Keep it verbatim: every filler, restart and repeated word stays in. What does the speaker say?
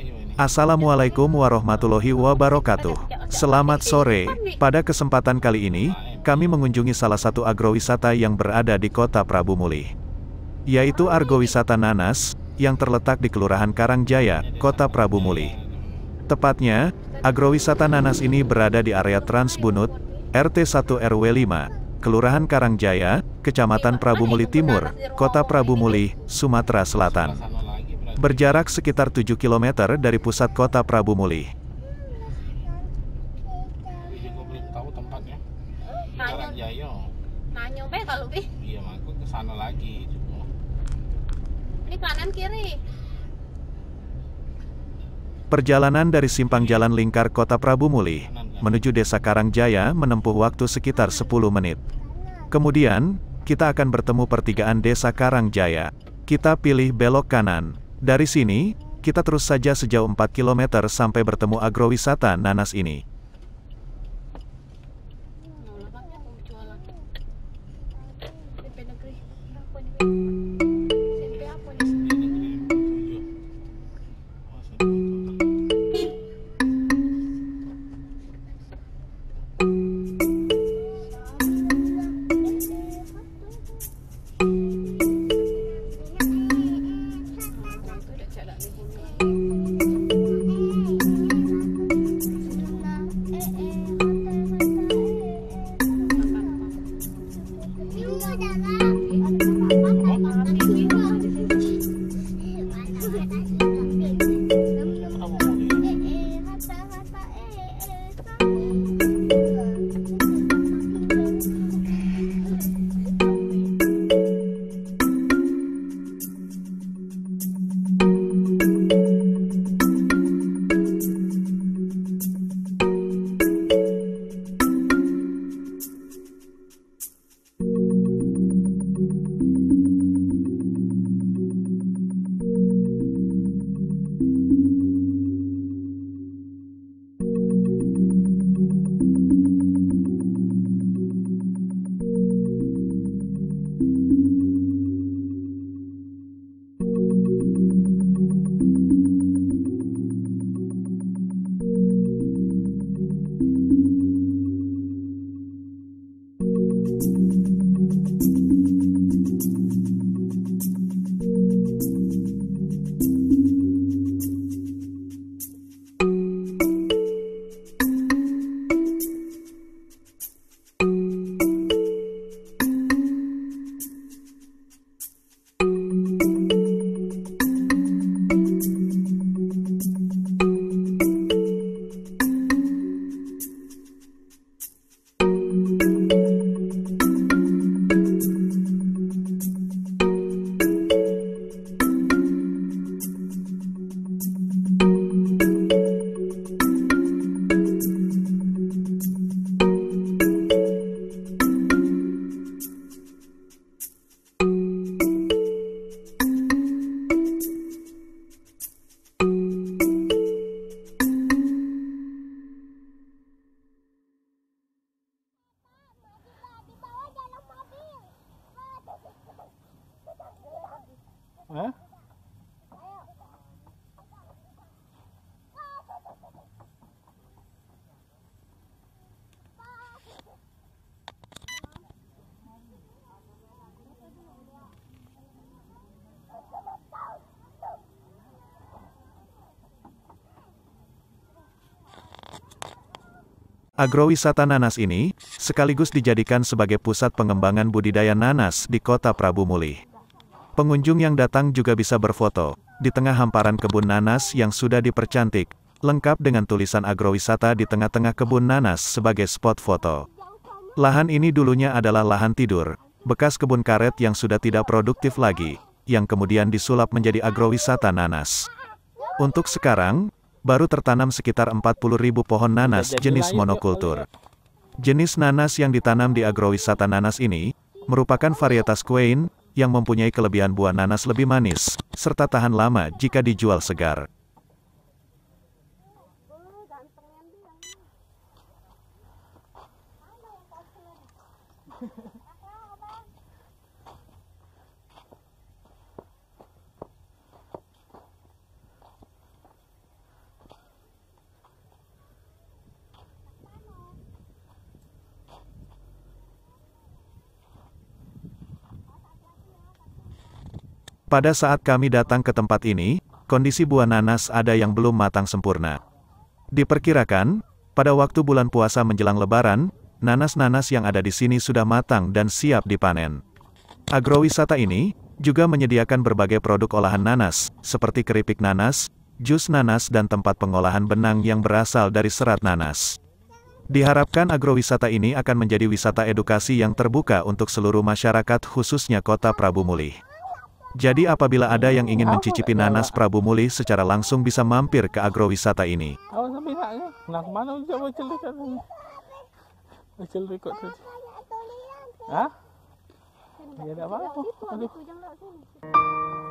Assalamualaikum warahmatullahi wabarakatuh. Selamat sore. Pada kesempatan kali ini, kami mengunjungi salah satu agrowisata yang berada di Kota Prabu Mulih, yaitu Argowisata Nanas, yang terletak di Kelurahan Karangjaya, Kota Prabu Mulih. Tepatnya, agrowisata Nanas ini berada di area Transbunut, R T satu R W lima, Kelurahan Karangjaya, Kecamatan Prabu Mulih Timur, Kota Prabu Mulih, Sumatera Selatan. Berjarak sekitar tujuh kilometer dari pusat Kota Prabu Mulih. Tahu tempatnya? Karangjaya. Nanya be kalau bi. Iya, aku ke sana lagi. Ini kanan kiri. Perjalanan dari simpang jalan lingkar Kota Prabu Mulih menuju Desa Karangjaya menempuh waktu sekitar sepuluh menit. Kemudian, kita akan bertemu pertigaan Desa Karangjaya. Kita pilih belok kanan. Dari sini, kita terus saja sejauh empat kilometer sampai bertemu agrowisata Nanas ini. Hah? Agrowisata Nanas ini, sekaligus dijadikan sebagai pusat pengembangan budidaya nanas di Kota Prabu Mulih. Pengunjung yang datang juga bisa berfoto di tengah hamparan kebun nanas yang sudah dipercantik, lengkap dengan tulisan agrowisata di tengah-tengah kebun nanas sebagai spot foto. Lahan ini dulunya adalah lahan tidur, bekas kebun karet yang sudah tidak produktif lagi, yang kemudian disulap menjadi agrowisata nanas. Untuk sekarang, baru tertanam sekitar empat puluh ribu pohon nanas jenis monokultur. Jenis nanas yang ditanam di agrowisata nanas ini, merupakan varietas Quain, yang mempunyai kelebihan buah nanas lebih manis, serta tahan lama jika dijual segar. Pada saat kami datang ke tempat ini, kondisi buah nanas ada yang belum matang sempurna. Diperkirakan, pada waktu bulan puasa menjelang Lebaran, nanas-nanas yang ada di sini sudah matang dan siap dipanen. Agrowisata ini juga menyediakan berbagai produk olahan nanas, seperti keripik nanas, jus nanas dan tempat pengolahan benang yang berasal dari serat nanas. Diharapkan agrowisata ini akan menjadi wisata edukasi yang terbuka untuk seluruh masyarakat khususnya Kota Prabu Mulih. Jadi apabila ada yang ingin mencicipi nanas Prabu Mulih secara langsung bisa mampir ke agrowisata ini. Awas sampai naknya. Nah, kemana coba celikan? Celik kok tuh. Hah? Ya, enggak apa-apa. Aduh.